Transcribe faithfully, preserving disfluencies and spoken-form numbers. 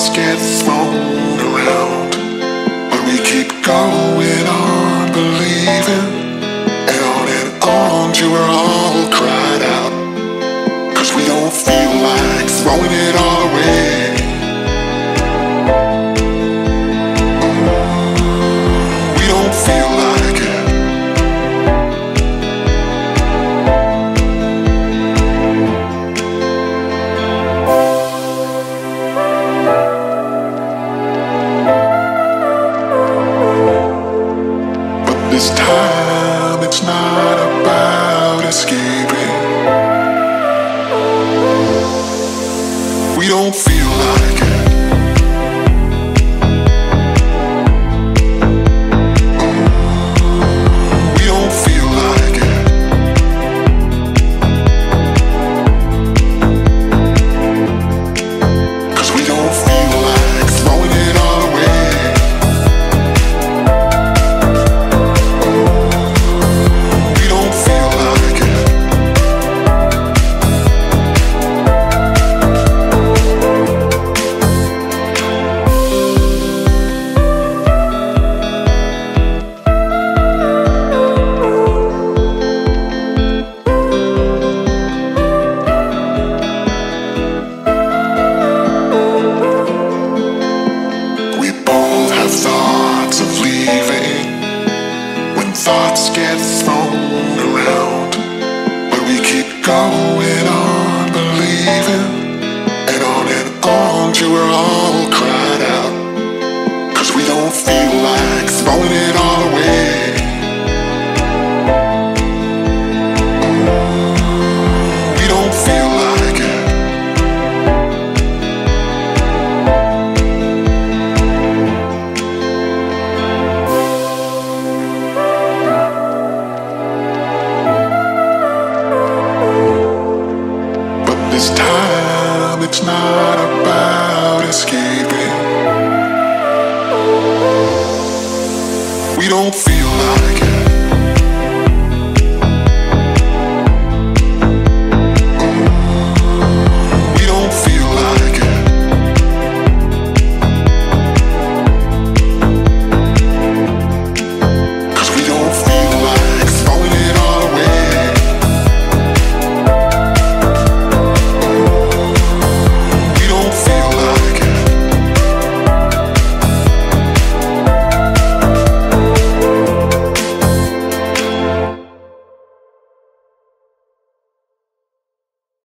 thoughts get thrown around, but we keep going on believing, and on and on till we're all cried out, 'cause we don't feel like throwing it all away. Mm, we don't feel like it. This time it's not about escaping. We don't feel like it. We don't feel like it. Cause we don't feel like throwing it all away. Thoughts of leaving, when thoughts get thrown around, but we keep going on believing, and on and on till we're all cried out, 'cause we don't feel like throwing it all away. We don't feel like it. This time it's not about escaping. We don't feel